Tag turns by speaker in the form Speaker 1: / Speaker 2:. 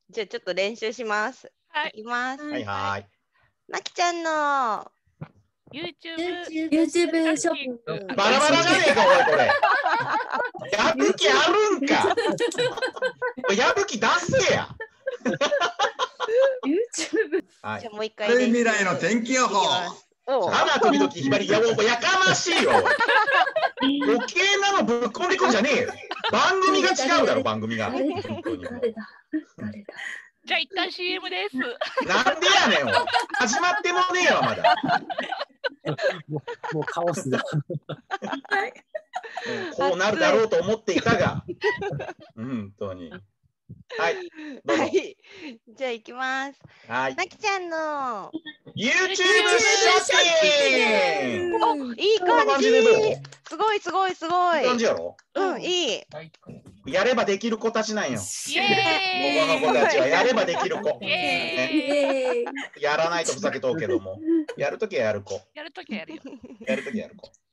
Speaker 1: じゃあちょっと練習します。
Speaker 2: はい。
Speaker 1: いきます。
Speaker 3: はいはい。
Speaker 1: なきちゃんの
Speaker 2: YouTube
Speaker 4: ショップ。
Speaker 3: バラバラじゃねえか、おい、これ。やる気あるんか。やる気出せや。
Speaker 4: YouTube。
Speaker 3: はい
Speaker 1: じゃあ。もう一回
Speaker 5: 明るい
Speaker 1: 練習
Speaker 5: 未来の天気予報。
Speaker 1: いきますおう
Speaker 3: 花時々ひばり、いや、もうやかましいよ。余計なのぶっ込んでくんじゃねえよ。番組が違うだろ、番組が。
Speaker 4: 誰
Speaker 3: 本当にもう
Speaker 4: 誰だ誰だ
Speaker 2: じゃあ一旦 CM です。
Speaker 3: なんでやねん、おい始まってもねえよ、まだ。
Speaker 6: もうカオスだ。
Speaker 3: こうなるだろうと思っていたが。本当に。はい。どうぞ。
Speaker 1: はい。じゃあ行きます。
Speaker 3: はい。
Speaker 1: なきちゃんの
Speaker 3: YouTube ショッピング。
Speaker 1: おいい
Speaker 3: こんな
Speaker 1: 感じ
Speaker 3: 感じでどう？
Speaker 1: すごいすごいすごい
Speaker 3: いい感じやろ？
Speaker 1: うんいい
Speaker 3: やればできる子たちなんよ。
Speaker 2: イ
Speaker 3: こ
Speaker 2: エ
Speaker 3: この子たちはやればできる子。
Speaker 2: ーイ。イエ
Speaker 3: ねやらないとふざけとうけども、やるときはやる子。
Speaker 2: ーイ。やるときはやるよ。
Speaker 3: やるときはやる子。